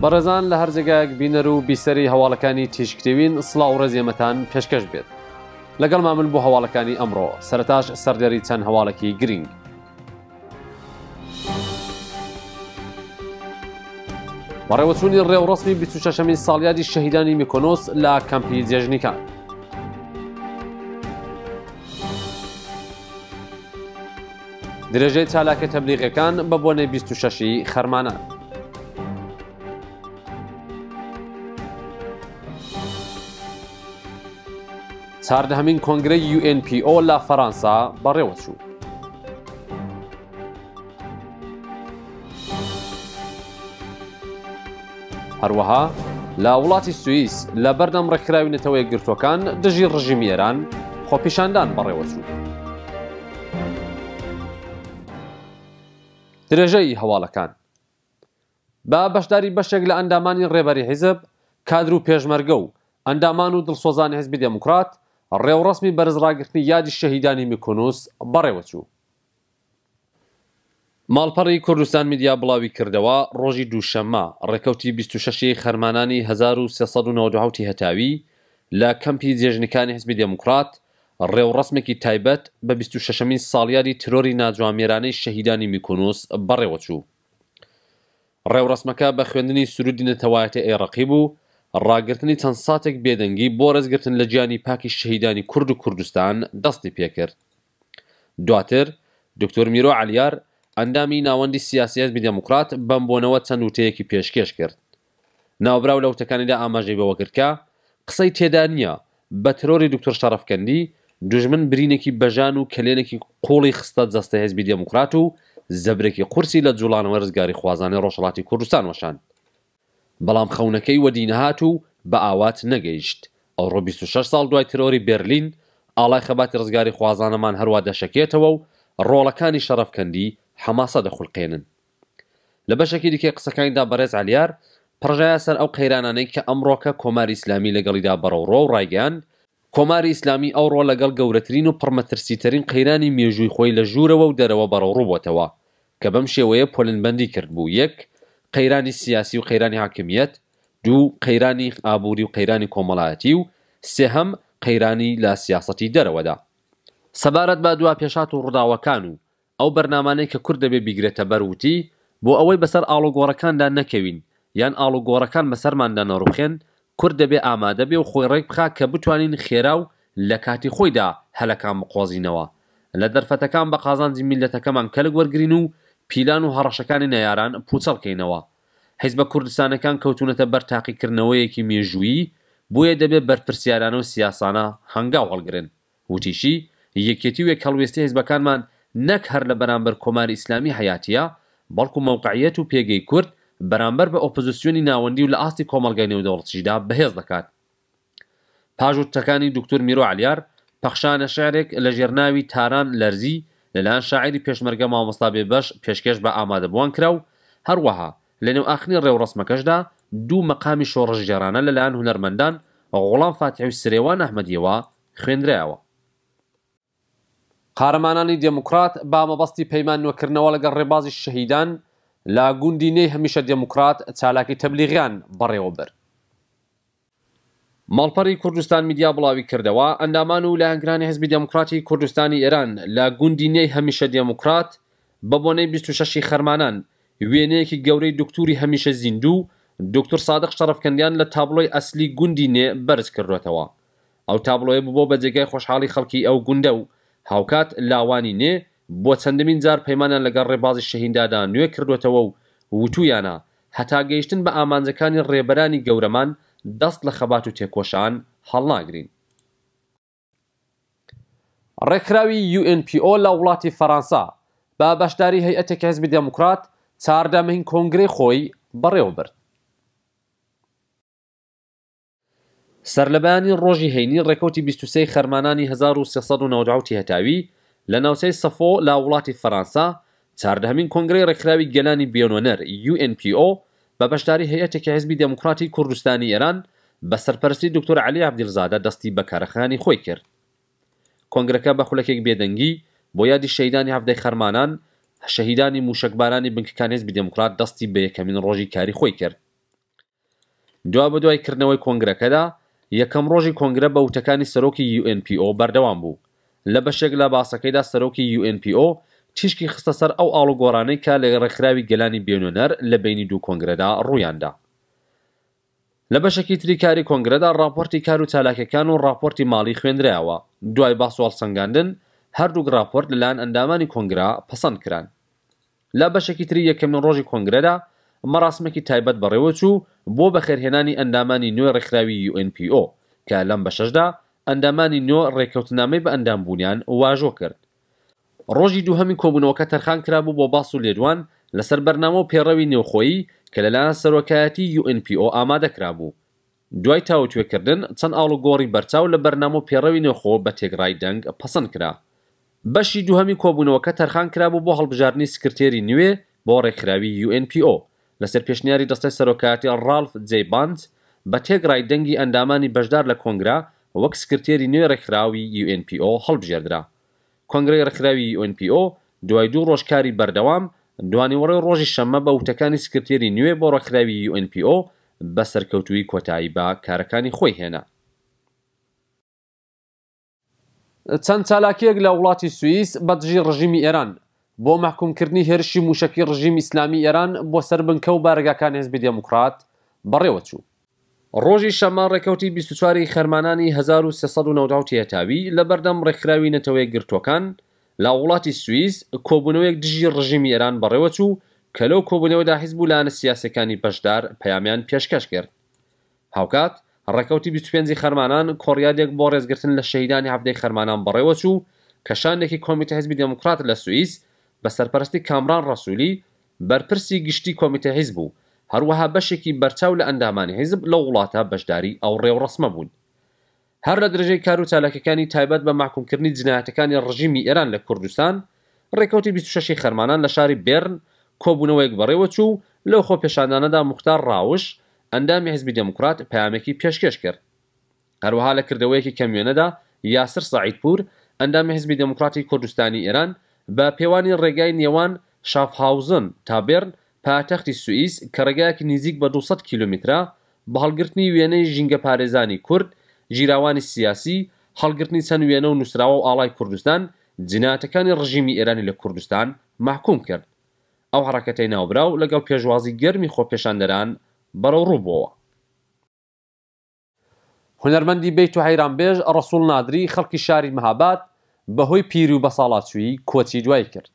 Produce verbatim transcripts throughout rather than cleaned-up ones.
بەڕێزان لە هەر جێگایەک بینەر و بیسەری هەواڵەکانی تیشکتێوین سڵاو و ڕێزیێمەتان پێشکەش بێت. لەگەڵ مامن بۆ هەواڵەکانی ئەمڕۆ سەرەتاش سەردەری چەند هەواڵێکی گرنگ. بەڕێوەچوونی ڕێوڕەسمی بیست و شەشەمین ساڵیادی شەهیدانی میکۆنۆس لە کەمپی جێژنیکان. درێژەی چالاکە تەبلیغەکان بە بۆنەی بیست و شەشی خەرمانان. چاردەهەمین کۆنگرەی یو ئێن پی ئۆ لە فەرەنسا بەڕێوەچوو. هەروەها لە وڵاتی سوئیس لە بەردەم ڕێکخراوی نەتەوە یەکگرتووەکان دژی ڕژیمی ئێران خۆپیشاندان بەڕێوەچوو. درێژەی هەواڵەکان بە بەشداری بەشێک لە ئەندامانی ڕێبەری حیزب، کادر و پێشمەرگە و ئەندامان و دڵسۆزانی حیزبی دێموکرات ڕێوڕەسمی بەرزڕاگرتنی یادی شەهیدانی میکۆنۆس بەڕێوەچوو. ماڵپەڕی کوردستان میدیا بڵاوی کردەوە ڕۆژی دووشەممە ڕێکەوتی بیست و شەشی خەرمانانی هەزار و سێسەد و نەوەت و حەوتی هەتاوی لە کەمپی جێژنەکانی حیزبی دێموکرات ڕێوڕەسمێکی تایبەت بە بیست و شەشەمین ساڵیادی ترۆری ناجوامێرانەی شەهیدانی میکۆنۆس بەڕێوەچوو. ڕێوڕەسمەکە بە خوێندنی سرودی نەتەوایەتی ئێڕەقی بوو، ڕاگررتنی چەند ساتێک بێدەنگی بۆ ڕێزگرتن لە گیانی پاکی شەهیدانی کورد و کوردستان دەستی پێکرد. دواتر دکتۆر میرۆ عەلیار ئەندامی ناوەندی سیاسی حیزبی دێموکرات بەم بۆنەوە چەند وتەیەکی پێشکەش کرد. ناوبراو لە وتەکانیدا ئاماژەی بەوە کرد کە قسەی تێدا نییە بە ترۆری دکتۆر شەرەفکەندی دوژمن برینێکی بەژان و کلێنێکی قوڵی خستە جەستە حیزبی دێموکرات و زەبرێکی قورسی لە جوڵانەوە ڕزگاری خوازانەی ڕۆژهەڵاتی کوردستان وەشاند. بەڵام خەونەکەی وەدی نەهات و بە ئاوات نەگەیشت. ئەوڕۆ بیست و شەش ساڵ دوای ترۆری بێرلین ئاڵای خەباتی ڕزگاری خوازانەمان هەروە دەشەکێتەوە و ڕۆڵەکانی شەرەفکەندی حەماسە دەخولقێنن. لە بەشێکی دیکەی قسەکانیدا بەڕێز عەلیار پڕژایە سەر ئەو قەیرانانەی کە ئەمڕۆکە کۆماری ئیسلامی لەگەڵیدا بەڕەوڕۆ و ڕایگەیاند. کۆماری ئیسلامی ئەوڕۆ لەگەڵ گەورەترین و پڕمەترسیترین قەیرانی مێژووی خۆی لە ژوورەوە و دەرەوە بەڕەوڕوو بووەتەوە کە بەم شێوەیە پۆلنبەندی کرد بوو: یەک قەیرانی سیاسی و قەیرانی حاکمیەت، دوو قەیرانی ئابووری و قەیرانی کۆمەڵایەتی و سێهەم قەیرانی لە سیاسەتی دەرەوەدا. سەبارەت بە دوا پێشات و ڕووداوەکان و ئەو بەرنامانەی کە کورد دەبێ بیگرێتە بەروتی بۆ ئەوەی بەسەر ئاڵوگۆڕەکاندا نەکەوین یان ئاڵوگۆڕەکان بەسەرماندا نەڕوخێن، کورد دەبێ ئامادە بێ و خۆی ڕێک بخات کە بتوانین خێرا و لە کاتی خۆیدا هەلەکان بقۆزینەوە، لە دەرفەتەکان بە قازانجی میلەتەکەمان کەلک وەرگرین و پیلان و هەڕەشەکانی نەیاران پوچەڵکەینەوە. حیزبە کوردستانەکان کەوتونەتە بەر تاقیکردنەوەیەکی مێژوویی، بۆیە دەبێت بەرپرسیارانە و سیاسانە هەنگاو هەڵگرن. وتیشی یەکێتی و یەکهەڵوێستی حیزبەکانمان نەک هەر لە بەرامبەر کۆماری ئیسلامی حیاتیە، بەڵکو مەوقعیەت و پێگەی کورد بەرامبەر بە ئۆپۆزیسیۆنی ناوەندی و لە ئاستی کۆمەڵگای نێودەوڵەتیشدا بەهێز دەکات. پاژوتەکانی دکتۆر میرۆ عەلیار پەخشانە شێعرێک لە ژێرناوی تاران لەرزی لەلایەن شاعیری پێشمەرگە مامۆستا بێبەش پێشکەش بە ئامادەبووان کرا و هەروەها لە نێو ئاخنی ڕێوڕەسمەکەشدا دوو مەقامی شۆڕژگێڕانە لەلایەن هونەرمەندان غوڵام فاتحی و سرێوان ئەحمەدیەوە خوێندرایەوە. قارەمانانی دێموکرات با مەبەستی پەیمان نوێکردنەوە لەگەڵ ڕێبازی شەهیدان لە گوندینەی هەمیشە دێموکرات چالاکی تەبلیغیان بەڕێوە برد. ماڵپەڕی کوردستان میدیا بڵاوی کردەوە ئەندامان و لایەنگرانی حیزبی دێموکراتی کوردستانی ئێران لە گوندینەی هەمیشە دێموکرات بە بۆنەی بیست و شەشی خەرمانان وێنەیەکی گەورەی دکتوری هەمیشە زیندوو دکتۆر سادق شەرەفکەندیان لە تابلۆی ئەسلی گوندینێ بەرز کردوێتەوە. ئەو تابلۆیە بوو بە جێگای خۆشحاڵی خەڵکی ئەو گوندە و هاوکات لاوانی نێ بۆ چەندەمین جار پەیمانیان لەگەڵ ڕێبازی شەهیدادا نوێ کردوێتەوە و وتویانە هەتا گەیشتن بە ئامانجەکانی ڕێبەرانی گەورەمان دەست لە خەبات و تێکۆشان هەڵناگرین. ڕێکخراوی یو ئێن پی ئۆ لە وڵاتی فەرەنسا بە بەشداری هەیئەتێکی حیزبی دێموکرات چاردەمەین کۆنگرەی خۆی بەڕێوە برد. سەرلەبەیانی ڕۆژی هەینی ڕێکەوتی بیست و سێی خەرمانانی هەزار و سێسەد و نەوەت و حەوتی هەتاوی لە ناوچەی سەفۆ لە وڵاتی فەرەنسا چاردەهەمین کۆنگرەی ڕێکخراوی گەلانی بیۆنۆنەر یو ئێن پی ئۆ بە بەشداری هەیئەتێکی حیزبی دێموکراتی کوردستانی ئێران بە سەرپەرستی دکتۆر عەلی عەبدیلزادە دەستی بە کارەخانی خۆی کرد. کۆنگرەکە بە خولەکێک بێدەنگی بۆ یادی شەهیدانی هەفتەی خەرمانان شەهیدانی موشکبارانی بنکەکانی حیزبی دێموکرات دەستی بە یەکەمین ڕۆژی کاری خۆی کرد. دوا بە دوایکردنەوەی کۆنگرەکەدا یەکەم ڕۆژی کۆنگرە بە وتەکانی سەرۆکی یو ئێن پی ئۆ بەردەوام بوو. لە بەشێک لە باسەکەیدا سەرۆکی یو ئێن پی ئۆ تیشکی خستە سەر ئەو ئاڵوگۆڕانەی کە لە ڕێکخراوی گەلانی بێنونەر لە بینی دوو کۆنگرەدا ڕوویاندا. لە بەشێکی تری کاری کۆنگرەدا راپۆرتی کار و چالاکیەکان و راپۆرتی ماڵی خوێندرایەوە. دوای باس و هەڵسەنگاندن هەردوو راپۆرت لەلایەن ئەندامانی کۆنگرا پەسەند کران. لە بەشێکی تری یەکەمین ڕۆژی کۆنگرەدا مەراسمێکی تایبەت بەڕێوە چوو بۆ بەخێرهێنانی ئەندامانی نوێ ڕێکخراوی یو ئێن پی ئۆ کە لەم بەشەشدا ئەندامانی نوێ ڕێککەوتنامەی بە ئەندامبوونیان واژۆ کرد. ڕۆژی دووهەمی کۆبوونەوەکە تەرخان کرابوو بۆ باس و لێدوان لەسەر بەرنامە و پێڕەوی نێوخۆیی کە لەلایەن سەرۆکایەتی یو ئێن پی ئۆ ئامادەکرابوو. دوای تاوتوێکردن چەند ئاڵوگۆڕی بەرچاو لە بەرنامە و پێڕەوی نێوخۆ بە تێگڕای دەنگ پەسەند کرا. بەشی دووهەمی کۆبوونەوەکە تەرخان کرابوو بۆ هەڵبژاردننی سکرتێری نوێ بۆ ڕێکخراوی یو ئێن پی ئۆ لەسەر پێشنیاری دەستەی سەرۆکایەتی ڕالف جێ باند بە تێگڕای دەنگی ئەندامانی بەشدار لە کۆنگرا وەک سکرتێری نوێ ڕێکخراوی یو ئێن پی ئۆ هەڵبژێردرا. کۆنگرەی ڕێکخراوی یو ئێن پی ئۆ دوای دوو ڕۆژکاری بەردەوام دوانیوەڕۆی ڕۆژی شەممە بە وتەکانی سکرتێری نوێ بۆ ڕێکخراوی یو ئێن پی ئۆ بە سەرکەوتووی کۆتایی بە کارەکانی خۆی هێنا. چەند چالاکیەک لە وڵاتی سوئیس بەدژی ڕژیمی ئێران بۆ محکومکردنی هێرشی موشەکی ڕژیمی ئیسلامی ئێران بۆ سەربنکە و بارگاکانی حیزبی دێموکرات بەڕێوە چوو. ڕۆژی شەممە ڕێکەوتی بیست و چواری خەرمانانی هەزار و سێسەد و نەوەدە هێتاوی لە بەردەم ڕێکخراوی نەتەوەی گرتوەکان لە وڵاتی سوئیس کۆبوونەوەیەک دژی ڕژیمی ئێران بەڕێوە چوو کە لەو کۆبوونەوەدا حیزب و لایەنە سیاسەکانی بەشدار پەیامیان پێشکەش کرد. هاوکات ڕێکەوتی بیست و پێنج خەرمانان کۆڕیادێک بۆ ڕێزگرتن لە شەهیدانی هەفتەی خەرمانان بەڕێوە چوو کە شانێکی کۆمیتە حیزبی دێموکرات لە سوئیس بە سەرپەرستی کامران ڕەسوولی بەرپرسی گشتی کۆمیتە حیزب بوو. هەروەها بەشێکی بەرچاو لە ئەندامانی حیزب لە وڵاتە بەشداری ئەو ڕێوڕسمە بوون. هەر لە درێژەی کار و چالاکیەکانی تایبەت بە محکومکردنی جنایەتەکانی ڕژیمی ئێران لە کوردستان ڕێکەوتی بیست و شەش خەرمانان لە شاری بێرن کۆبوونەوەیەک بەڕێوە چوو. لەو خۆ پێشاندانەدا موختار ڕاوش ئەندامی حیزبی دێموکرات پەیامێکی پێشکەش کرد. هەروەها لە کردەوەیەکی کەمیێنەدا یاسر سەعیدپور ئەندامی حیزبی دێموکراتی کوردستانی ئێران بە پێوانی ڕێگای نێوان شافهاوزن تا بێرن پایتەختی سوئیس کە ڕێگایەکی نزیک بە دووسەد کیلۆمترە بە هەڵگرتنی وێنەی ژینگە پارێزانی کورد ژیراوانی سیاسی هەڵگرتنی چەند وێنە و نووسراوە و ئاڵای کوردستان جنایەتەکانی ڕژیمی ئێرانی لە کوردستان محکوم کرد. ئەو حرەکەتەی ناوبراو لەگەڵ پێشوازی گەرمی خۆپێشاندەران بەرەو ڕووبووەوە. هونەرمەندی بەیت و حەیرانبێژ ڕەسوول نادری خەڵکی شاری مەهاباد بەهۆی پیری و بەساڵاتچووی کۆچی دوای کرد.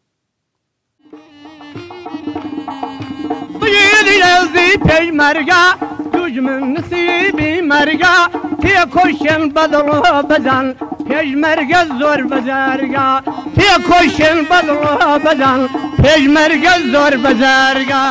پێشمەرگە دوژمن نسیبی مەرگە پێکۆشن بەدڵ بەزان پێشمەرگە زۆر بەزارگە پێکۆشن بەدڵ بەزان پێشمەرگە زۆر بەزارگە.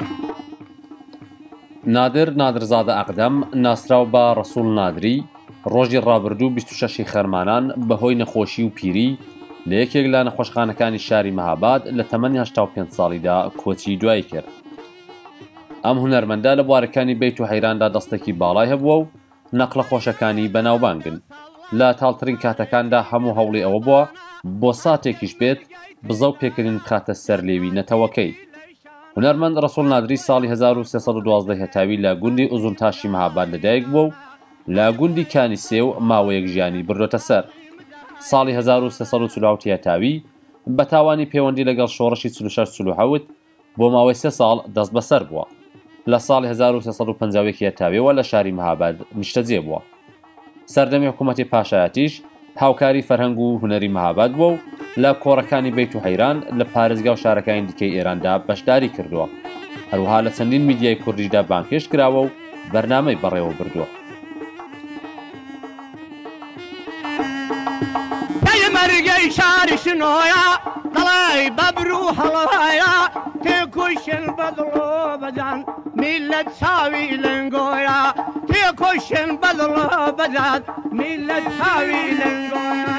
نادر نادرزادە ئەقدەم ناسراو بە ڕەسوول نادری ڕۆژی ڕابردوو بیست و شەش خەرمانان بەهۆی نەخۆشی و پیری لە یەکێک لە نەخۆشخانەکانی شاری مەهاباد لە تەمەنی هەشتا و پێنج ساڵیدا کۆچی دوای کرد. ئەم هونەرمەندە لە بوارەکانی بەیت و حەیراندا دەستێکی باڵای هەبووە و نەقلە خۆشەکانی بەناوبانگن. لە تاڵترین کاتەکاندا هەموو هەوڵی ئەوە بووە بۆ ساتێکیش بێت بزە و پێکردن بخاتە سەر لێوی نەتەوەکەی. هونەرمەند ڕەسوول نادری ساڵی هەزار و سێسەد و دوازدە هێتاوی لە گوندی ئوزونتاشی مەهاباد لەدایک بووە و لە گوندی کانیسێ و ماوەیەک ژیانی بردۆتە سەر. ساڵی هەزار و سێسەد و چل و حەوت هێتاوی بە تاوانی پەیوەندی لەگەڵ شۆڕشی چل و شەش چل و حەوت بۆ ماوەی سێ ساڵ دەست بەسەر بووە. لە ساڵی هەزار و سێسەد و پەنجا و یەک هێتاویەوە لە شاری مەهاباد نیشتەجێ بووە. سەردەمی حکوومەتی پاشایەتیش هاوکاری فەرهەنگ و هونەری مەهاباد بووە و لە کۆڕەکانی بەیت و حەیران لە پارێزگا و شارەکانی دیکەی ئێراندا بەشداری کردووە. هەروەها لە چەندین میدیای کوردیشدا بانکێش کراوە و بەرنامەی بەڕێوە بردووە. مەرگەی شاری شنۆیە دەڵی بەبر و هەڵەیە تێکۆشن بەدڵ بەجان میلەت چاوی لەنگۆیە تێکۆشن بەدڵ بەجان میلەت چاوی لەنگۆیە.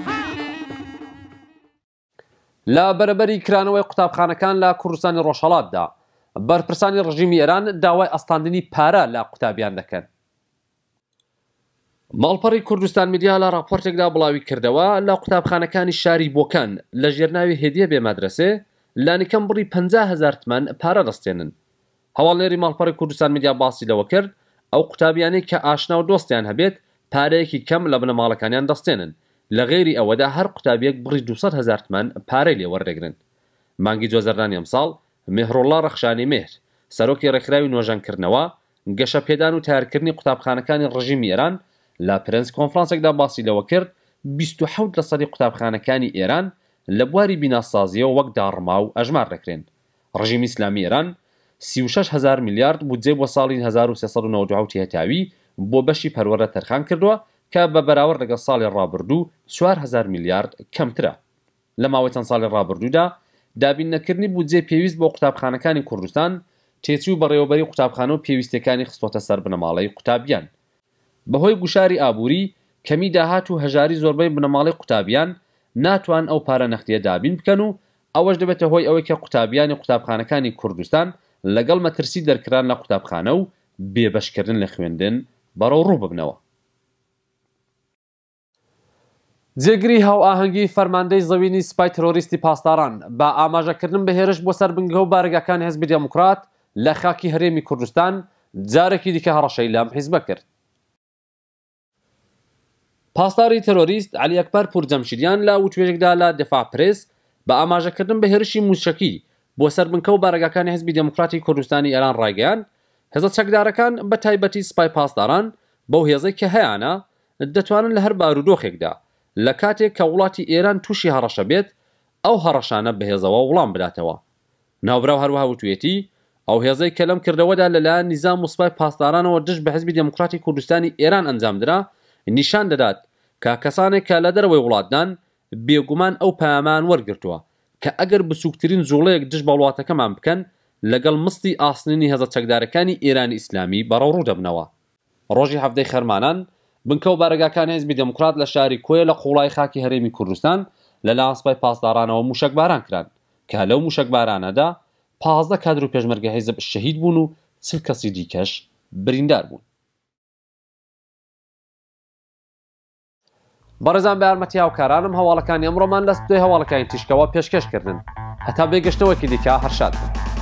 لە بەرەبەری کرانەوەی قوتابخانەکان لە کوردستانی ڕۆژهەڵاتدا بەرپرسانی ڕژیمی ئێران داوای ئەستاندنی پارە لە قوتابیان دەکەن. ماڵپەڕی کوردستان میدیا لە راپۆرتێکدا بڵاوی کردەوە لە قوتابخانەکانی شاری بۆکان لە ژێرناوی هێدیە بێ مەدرسێ لانیکەم بڕی پەنجا هەزار تمەن پارە دەستێنن. هەواڵێری ماڵپەڕی کوردستان میدیا باسی لەوە کرد ئەو قوتابیانەی کە ئاشنا و دۆستیان هەبێت پارەیەکی کەم لە بنەماڵەکانیان دەستێنن لە غێری ئەوەدا هەر قوتابیەک بڕی دووسەد هەزار تمەن پارەی لێ وەردەگرن. مانگی جۆزەردانی ئەمساڵ میهڕۆڵڵا ڕەخشانی مێر سەرۆکی ڕێکخراوی نۆژانکردنەوە گەشە پێدان و تارکردنی قوتابخانەکانی ڕژیمی ئێران لە پرنس کۆنفرانسێکدا باسی لەوە کرد بیست و حەوت لە سەدی قوتابخانەکانی ئێران لە بواری بیناسازیەوە وەک داڕما و ئەژمار دەکرێن. ڕژیمی ئیسلامی ئێران سی و شەش هەزار میلیارد بودجێ بۆ ساڵی هەزار و سێسەد و نەوەت و حەوت هێتاوی بۆ بەشی پەروەرە تەرخان کردووە کە بە بەراورد لەگەڵ ساڵی ڕابردوو چوار هەزار میلیارد کەمترە. لە ماوەی چەند ساڵی ڕابردوودا دابینەکردنی بودجێ پێویست بۆ قوتابخانەکانی کوردستان تێچوو و بەڕێوەبەری قوتابخانە و پێویستەکانی خستۆتە سەر بنەماڵەی قوتابیان. بەهۆی گوشاری ئابووری کەمی داهات و هەژاری زۆربەی بنەماڵی قوتابیان ناتوان ئەو پارە نەختیە دابین بکەن و ئەوەش دەبێتە هۆی ئەوەی کە قوتابیانی قوتابخانەکانی کوردستان لەگەڵ مەترسی دەرکران لە قوتابخانە و بێبەشکردن لە خوێندن بەڕەو ڕوو ببنەوە. جێگری هاو ئاهەنگی فەرماندەی زەوینی سوپای ترۆریستی پاسداران بە ئاماژەکردن بە هێرش بۆ سەر بنگە و بارگەکانی حیزبی دموکرات لە خاکی هەرێمی کوردستان جارێکی دیکە هەڕەشەی لام حیزبە کرد. پاسداری تەرۆریست عەلی ئەکبەر پورجەمشیدیان لە وتوێژێکدا لە دفاع پرێس بە ئاماژەکردن بە هێرشی موشەکی بۆ سەر بنکە و بارگەکانی حیزبی دموکراتی کوردستانی ئێران ڕایگەیاند هێزە چەکدارەکان بە تایبەتی سوپای پاسداران بەو هێزەی کە هەیەە دەتوانن لە هەر بارودۆخێکدا لە کاتێک کە وڵاتی ئێران تووشی هەڕەشە بێت ئەو هەڕەشانە بەهێزەوە وڵام بداتەوە. ناوبراو هەروەها وتوێتی ئەو هێزەی کە لەم کردەوەدا لەلایەن نیزام و سوپای پاسدارانەوە دژ بە حیزبی دموکراتی کوردستانی ئێران ئەنجامدرا نیشان دەدات کە کەسانێک کە لە دەرەوەی وڵاتدان بێگومان ئەو پەیامان وەرگرتووە کە ئەگەر بسووکترین جوڵەیەک دژ بە وڵاتەکەمان بکەن لەگەڵ مستی ئاسنینی هێزە چەکدارەکانی ئێرانی ئیسلامی بەڕەو ڕوو دەبنەوە. ڕۆژی هەفتەی خەرمانان بنکە و بارگاکانی حیزبی دموکرات لە شاری کۆیە لە قوڵای خاکی هەرێمی کوردستان لەلایەن سوپای پاسدارانەوە موشکباران کران کە لەو موشکبارانەدا پازدە کادر و پێشمەرگە حیزب شەهید بوون و چل کەسی دیکەش بریندار بوون. بەڕێزان بە یارمەتی هاوکارانم هەواڵەکانی ئەمڕۆمان لە ستودیۆی هەواڵەکانی تیشکەوە پێشکەشکردن. هەتا بێگەشتەوەکی دیکە هەرشاد بن.